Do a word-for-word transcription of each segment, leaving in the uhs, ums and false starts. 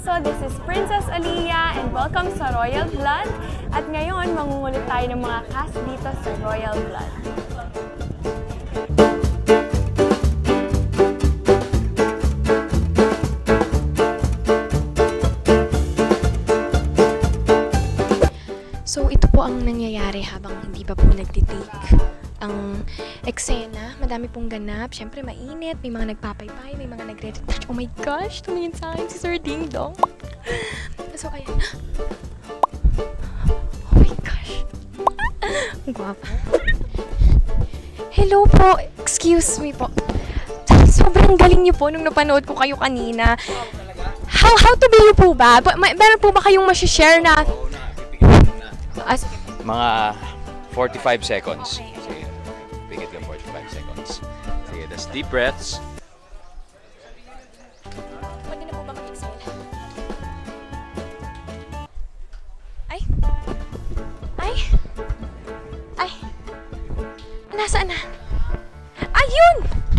Alonso, this is Princess Aliyah, and welcome sa Royal Blood. At ngayon, mangungulit tayo ng mga cast dito sa Royal Blood. So ito po ang nangyayari habang hindi pa po nagtitake ang eksena. Madami pong ganap. Siyempre mainit, may mga nagpapaypay, may mga nagre-retouch. Oh my gosh, tumingin sa akin si Sir Ding Dong. So ayan. Oh my gosh. Ang guwapa. Hello po. Excuse me po. Sobrang galing niyo po nung napanood ko kayo kanina. How how to be you po ba? Meron po ba kayong masishare na As mga forty-five seconds. Okay. Sige, bigit lang forty-five seconds. Sige, that's deep breaths. Pwede na po ba mag-exhale? Ay! Ay! Ay! Nasaan na? Ayun!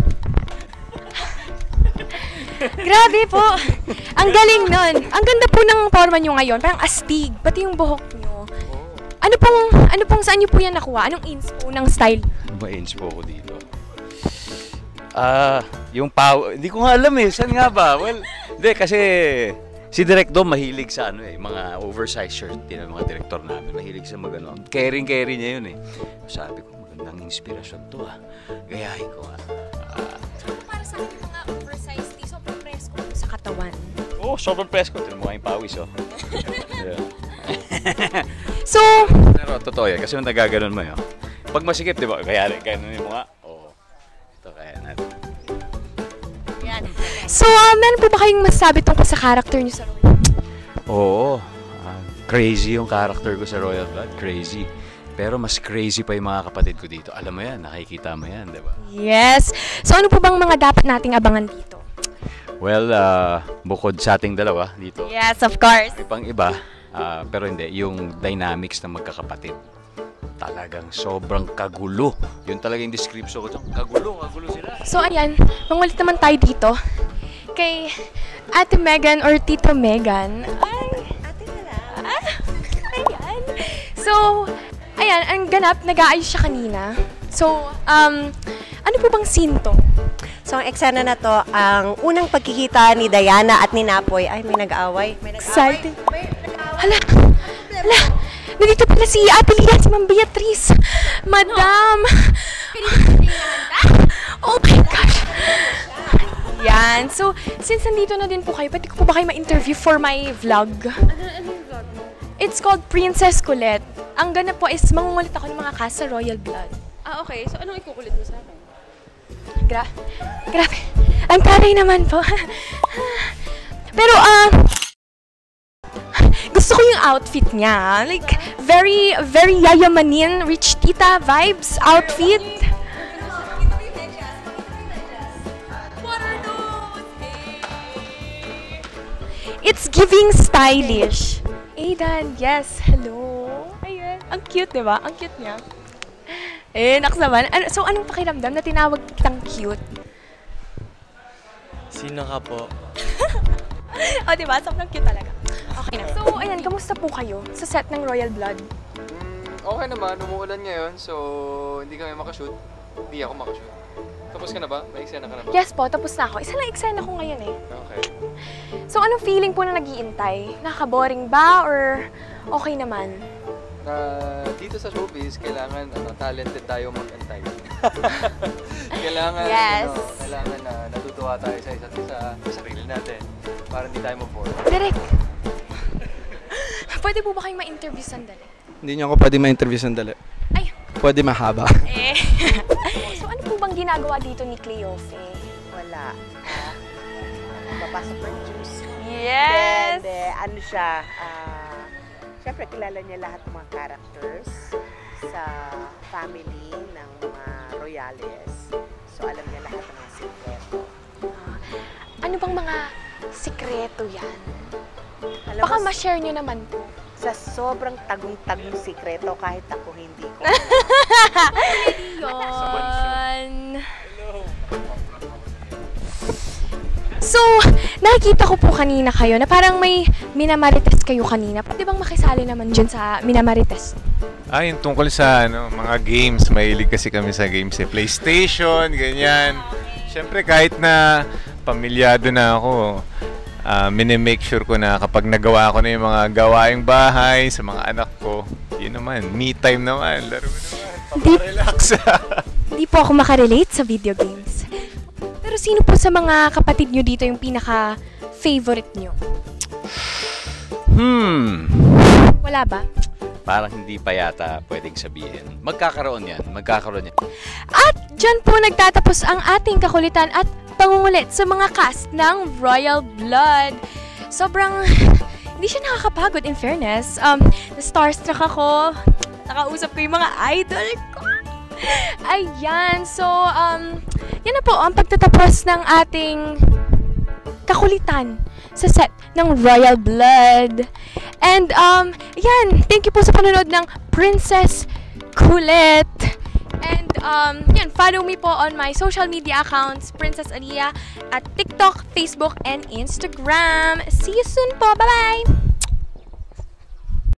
Grabe po! Ang galing nun! Ang ganda po ng forma nyo ngayon. Parang astig. Pati yung buhok nyo. Ano pong, ano pong, saan niyo po yan nakuha? Anong inspo ng style? Ano ba inspo ko dito? Ah, uh, yung pow, hindi ko nga alam eh, saan nga ba? Well, hindi kasi si Direk Dom mahilig sa ano eh, mga oversized shirt din ng mga direktor namin. Mahilig sa magano. Caring-caring niya yun eh. Sabi ko, magandang inspirasyon to ah. Gayahin ko ah. Uh, so, para sa akin mga oversized, di sobrang presko sa katawan. Oo, oh, sobrang presko. Ito yung mga yung pawis oh. Yeah. So, pero totoo yan, kasi nung nagaganon mo yun. Pag masikip, di ba? Kaya rin mo nga. Oo. Ito, kaya natin. Yan. So, uh, meron po ba kayong masasabi tungkol sa character niyo sa Royal? Oo. Uh, crazy yung character ko sa Royal Blood. Crazy. Pero mas crazy pa yung mga kapatid ko dito. Alam mo yan, nakikita mo yan, di ba? Yes. So, ano po bang mga dapat nating abangan dito? Well, uh, bukod sa ating dalawa dito. Yes, of course. May pang iba. Uh, pero hindi, yung dynamics ng magkakapatid. Talagang sobrang kagulo. Yun talaga yung description ko. Kagulo, kagulo sila. So ayan, mangulit naman tayo dito. Kay Ate Megan or Tito Megan. Ay, ate na lang. Ah, ayan. So, ayan, ang ganap, nag-aayos siya kanina. So, um, ano po bang scene to? So, ang eksena na to, ang unang pagkikita ni Diana at ni Napoy. Ay, may nag-aaway. May nag-aaway. Excited. Hala, hala, nandito pala si Ate Lia, si Ma'am Beatrice. Madam. Oh my gosh. Yan. So, since nandito na din po kayo, pwede ko po ba kayo ma-interview for my vlog? Ano, ano yung vlog mo? It's called Princess Colette. Ang ganap po is mangungulit ako ng mga cast sa Royal Blood. Ah, okay. So, anong ikukulit mo sa akin? Gra grabe. Ang taray naman po. Pero, ah, uh, gusto ko yung outfit niya. Like, very, very yayamanin, rich tita vibes outfit. What are those? It's giving stylish. Aidan, yes, hello. Ayan, ang cute, di ba? Ang cute niya. Eh, naksaban. Ano, so, anong pakiramdam na tinawag kitang cute? Sino ka po? O, oh, diba? Sobrang cute talaga. Okay na. So, ayan, kamusta po kayo sa set ng Royal Blood? Mm, okay naman, umuulan ngayon, so hindi kami makashoot. Hindi ako makashoot. Tapos ka na ba? May eksena ka na ba? Yes po, tapos na ako. Isa lang eksena ko ngayon eh. Okay. So, anong feeling po na nag-iintay? Nakaka-boring ba or okay naman? Na dito sa showbiz, kailangan ano, talented tayo mag-antay. Kailangan, yes. ano, kailangan na natutuwa tayo sa isa't isa, sa sarili natin, para hindi tayo ma-bore. Direk, pwede po ba kayong ma-interview sandali? Hindi niyo ako pwede ma-interview sandali. Ay! Pwede mahaba. Eh. So ano po bang ginagawa dito ni Cleofe? Wala. Uh, papasok ng juice. Yes! Then, eh, ano siya, uh, syempre kilala niya lahat ng mga characters sa family ng mga Royales. So alam niya lahat ng mga sikreto. Uh, ano bang mga sikreto yan? Alam Baka mo, ma-share nyo naman po. Sa sobrang tagong-tagong sikreto, kahit ako hindi ko. Yun. So, nakikita ko po kanina kayo na parang may minamarites kayo kanina. Pwede bang makisali naman dyan sa minamarites? Ah, yung tungkol sa ano, mga games. Mahilig kasi kami sa games eh. PlayStation, ganyan. Siyempre, kahit na pamilyado na ako, uh, minimake sure ko na kapag nagawa ko na yung mga gawaing bahay sa mga anak ko, yun naman, me time naman, laro naman, paparelax. Hindi po ako makarelate sa video games. Pero sino po sa mga kapatid nyo dito yung pinaka-favorite nyo? Hmm. Wala ba? Parang hindi pa yata pwedeng sabihin. Magkakaroon yan. Magkakaroon yan. At dyan po nagtatapos ang ating kakulitan at pangungulit sa mga cast ng Royal Blood. Sobrang hindi siya nakakapagod in fairness. Um, na-starstruck ako. Nakausap ko yung mga idol ko. Ayan. So, um, yan na po ang pagtatapos ng ating kakulitan sa set ng Royal Blood. And, um, yan. Thank you po sa panonood ng Princess Kulit. And, um, yan. Follow me po on my social media accounts, Princess Aliyah, at TikTok, Facebook, and Instagram. See you soon po. Bye-bye!